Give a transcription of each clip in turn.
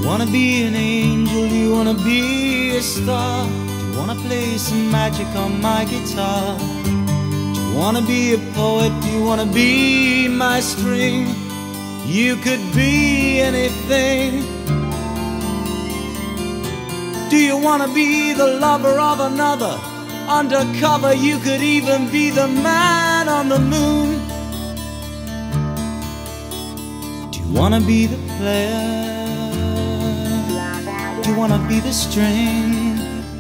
wanna be an angel? Do you wanna be a star? Do you wanna play some magic on my guitar? Do you wanna be a poet? Do you wanna be my string? You could be anything. Do you wanna be the lover of another? Undercover, you could even be the man on the moon. Do you wanna be the player? Do you wanna be the string?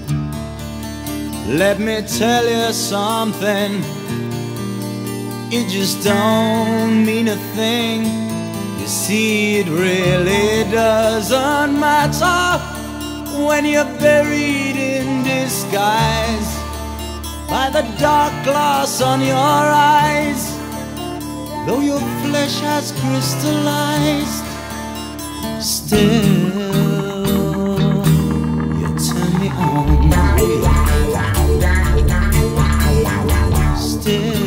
Let me tell you something, it just don't mean a thing. You see, it really doesn't matter when you're buried in disguise by the dark glass on your eyes. Though your flesh has crystallized, still you turn me on. Still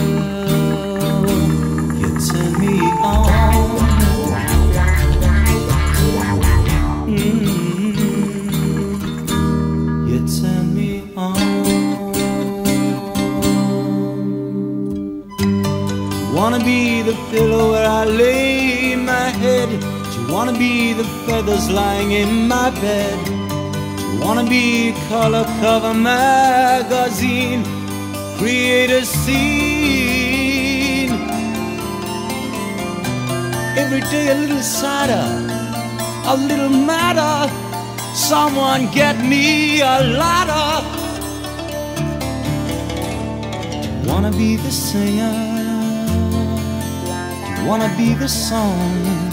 you turn me on. You turn me on. Wanna be the pillow where I lay my head? Do you wanna be the feathers lying in my bed? Do you wanna be a color cover magazine? Create a scene. Every day a little sadder, a little madder. Someone get me a ladder. Do you wanna be the singer? Wanna be the song?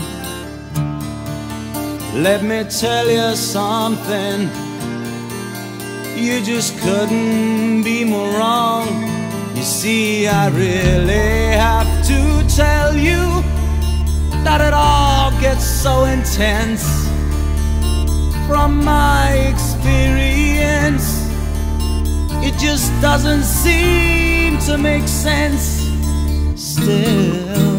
Let me tell you something, you just couldn't be more wrong. You see, I really have to tell you that it all gets so intense. From my experience, it just doesn't seem to make sense. Still